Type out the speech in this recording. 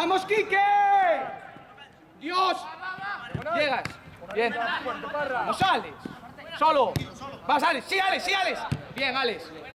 ¡Vamos, Quique! ¡Dios! Llegas. Bien. No sales. Solo. Vas, Alex. Sí, Alex. Bien, Alex.